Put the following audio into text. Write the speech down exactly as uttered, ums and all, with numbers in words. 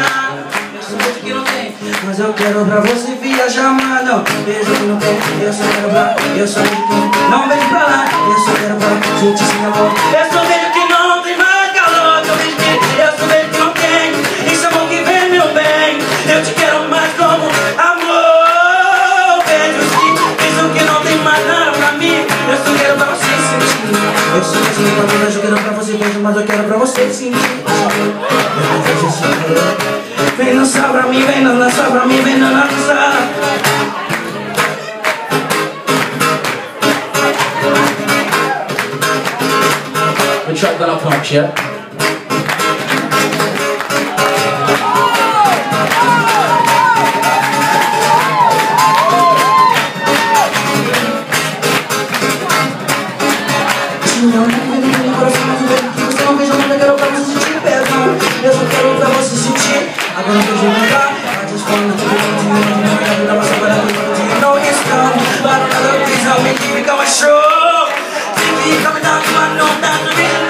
lá. Esse beijo que não tem, mas eu quero pra você viajar, mano. Beijo que não tem, eu só quero pra, eu só quero que não vejo pra lá. Eu só quero pra sentir esse amor. Eu só vejo que não tem mais calor. Eu vejo que, eu só vejo que não tem esse amor que vem, meu bem. Eu te quero mais como amor. Beijos que dizem que não tem mais nada pra mim. Eu só quero pra você sentir. Eu só quero pra mim, eu quero pra você beijo, mas eu quero pra você sentir. Vem dançar pra mim, vem dançar pra mim, vem dançar. We track that up punch, yeah? Eu só quero pra você sentir. Agora que eu vou mudar, I just wanna do it. Não passa para tudo, you know it's done. But another please help me keep it going strong. Take me coming down to my no, down to me.